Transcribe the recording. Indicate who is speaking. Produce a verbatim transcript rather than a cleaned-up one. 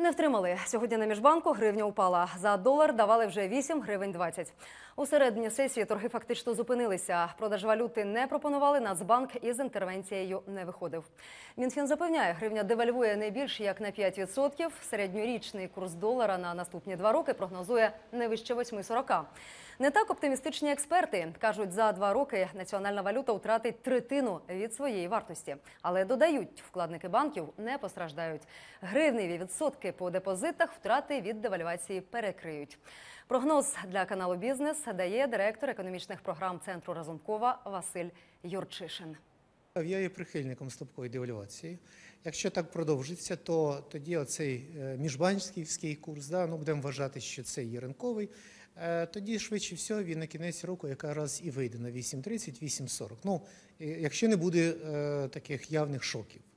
Speaker 1: Не втримали. Сьогодні на Міжбанку гривня упала. За долар давали вже вісім гривень двадцять. У середині сесії торги фактично зупинилися. Продаж валюти не пропонували, Нацбанк із інтервенцією не виходив. Мінфін запевняє, гривня девальвує не більше як на п'ять відсотків. Середньорічний курс долара на наступні два роки прогнозує не вище восьми сорока. Не так оптимістичні експерти. Кажуть, за два роки національна валюта втратить третину від своєї вартості. Але додають, вкладники банків не постраждають. Гривневі відсотки по депозитах втрати від девальвації перекриють. Прогноз для каналу «Бізнес» дає директор економічних програм Центру Разумкова Василь Юрчишин.
Speaker 2: Я є прихильником слабкої девальвації. Якщо так продовжиться, то тоді оцей міжбанківський курс, да, ну, будемо вважати, що це є ринковий, тоді швидше всього він на кінець року якраз і вийде на вісім тридцять - вісім сорок. Ну, якщо не буде е, таких явних шоків.